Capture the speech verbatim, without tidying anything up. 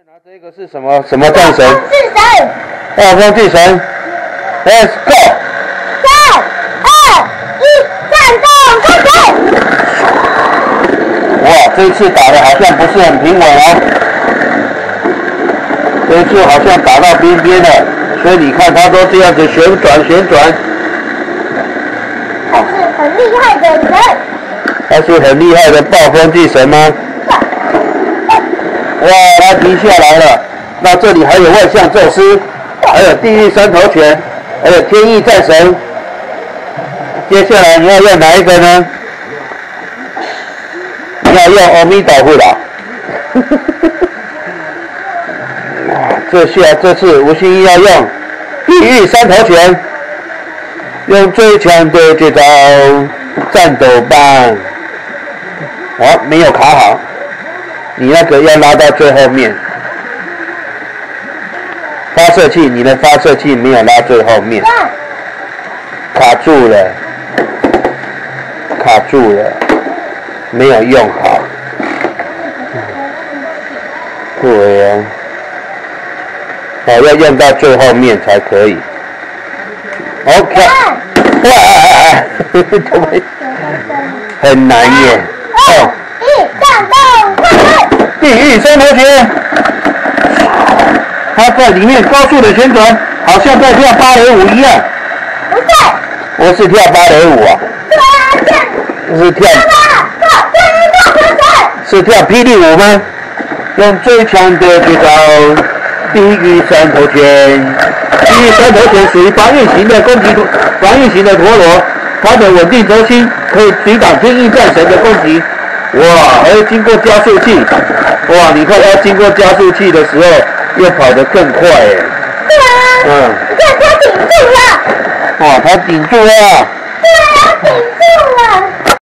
拿这个是什么什么战神？ 是神。 暴风巨神 ，Let's go！ 三、二、一，战斗开始！ 哇，这一次打的好像不是很平稳哦，这一次好像打到边边了，所以你看他都这样子旋转旋转。 他是很厉害的人。 他是很厉害的暴风巨神吗？哇，他停下来了。那这里还有万象宙斯，还有地狱三头犬，还有天翼战神。接下来你要用哪一个呢？你要用阿弥陀佛啦。这下这次吴兴义要用地狱三头犬，用最强的绝招战斗棒。哦，没有卡好，你那个要拉到最后面。发射器，你的发射器没有拉最后面，卡住了，卡住了，没有用好。对呀、啊，哦，要用到最后面才可以。OK， 哇，很难耶。 二、一，战斗开始！ 地狱三头犬，它在里面高速的旋转，好像在跳芭蕾舞一样。 不对， 我是跳芭蕾舞啊。 对啊，这是跳。是跳霹雳舞吗？用最强的绝招，地狱三头犬。地狱三头犬属于防御型的攻击，防御型的陀螺，它的稳定轴心可以抵挡天翼战神的攻击。哇，还经过加速器，哇，你看它经过加速器的时候，又跑得更快耶。 对啊，嗯，你看它顶住了。 哇，它顶住了。 对啊，顶住了。